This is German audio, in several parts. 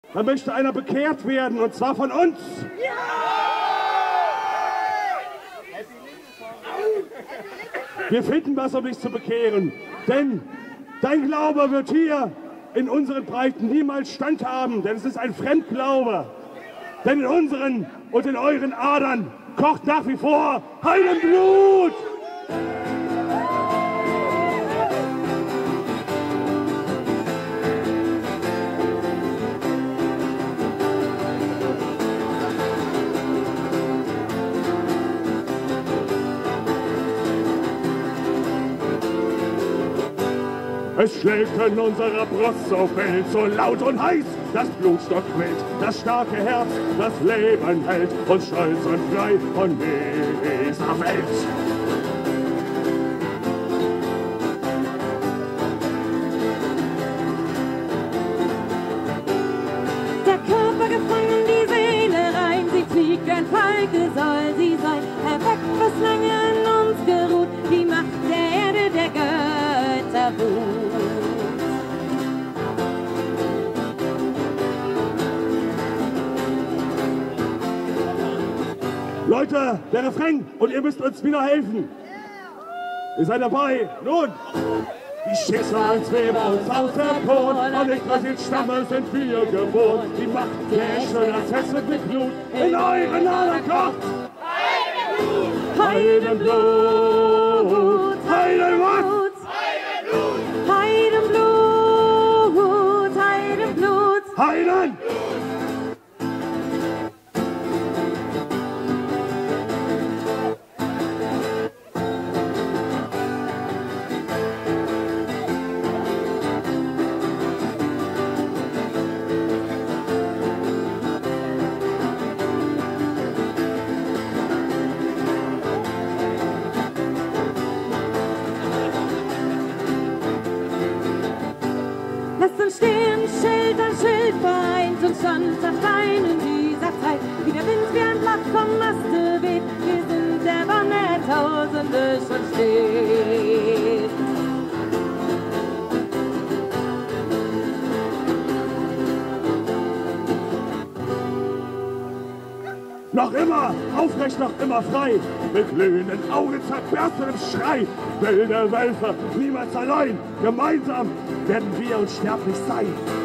Da möchte einer bekehrt werden, und zwar von uns. Wir finden was, um dich zu bekehren, denn dein Glaube wird hier in unseren Breiten niemals standhaben, denn es ist ein Fremdglaube. Denn in unseren und in euren Adern kocht nach wie vor Heidenblut. Es schlägt in unserer Brust so wild, so laut und heiß, das Blut stockt wild, das starke Herz, das Leben hält, uns stolz und frei von dieser Welt. Der Körper gefangen, die Seele rein, sie fliegt, ein Falke soll sie sein, erweckt, was lange in uns geruht, die Macht der Erde, der Götter ruht. Leute, der Refrain, und ihr müsst uns wieder helfen. Ihr seid dabei. Nun, die Schicksalsweber uns auserkoren, und nicht was jetzt Stamme sind wir geboren. Die Macht der Echte, das Fest mit Blut, in euren Adern kocht. Heidenblut! Heidenblut! Heidenblut! Heidenblut! Heiden! Lasst uns stehen, Schild an Schild vereint und standhaft in dieser Zeit. Wie der Wind wie ein Blatt vom Maste weht, wir sind der Bann der Tausende schon steht. Noch immer, aufrecht, noch immer frei, mit glühenden Augen zerberstenem Schrei. Wilde Wölfe, niemals allein, gemeinsam werden wir unsterblich sein.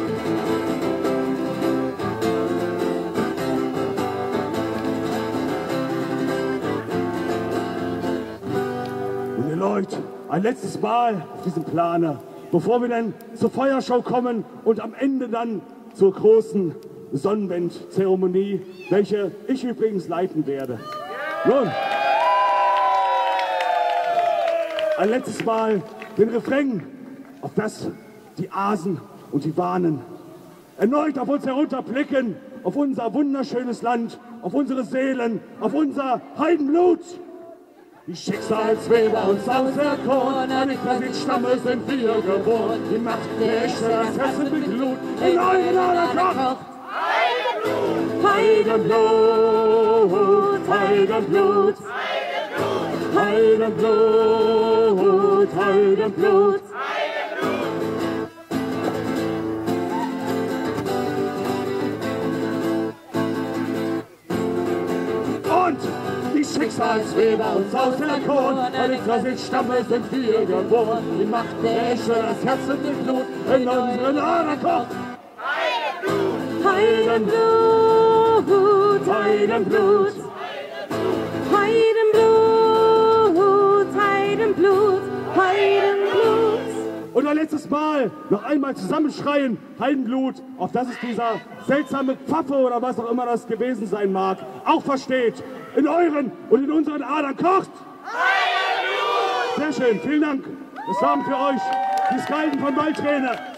Und ihr Leute, ein letztes Mal auf diesem Plane, bevor wir dann zur Feuershow kommen und am Ende dann zur großen Sonnenwendzeremonie, welche ich übrigens leiten werde. Nun, ein letztes Mal den Refrain, auf das die Asen und die Wahnen erneut auf uns herunterblicken, auf unser wunderschönes Land, auf unsere Seelen, auf unser Heidenblut. Die Schicksalsweber uns auserkoren, nicht was in Stamme sind wir geboren. Die Macht der Echte, das Herz mit Blut, in euren Adern kocht. Heidenblut, Heidenblut, Heidenblut, Heidenblut. Und die Schicksalsweber uns auserkoren, nicht was in Stamme sind wir geboren. Die Macht der Echte, das Herz mit Blut, in unseren Adern kocht. Heidenblut, Heidenblut, Heidenblut, Heidenblut, Heidenblut. Und ein letztes Mal noch einmal zusammenschreien, Heidenblut, auf das es dieser seltsame Pfaffe oder was auch immer das gewesen sein mag, auch versteht, in euren und in unseren Adern kocht. Heidenblut! Sehr schön, vielen Dank. Das waren für euch die Skalden von Waldträne.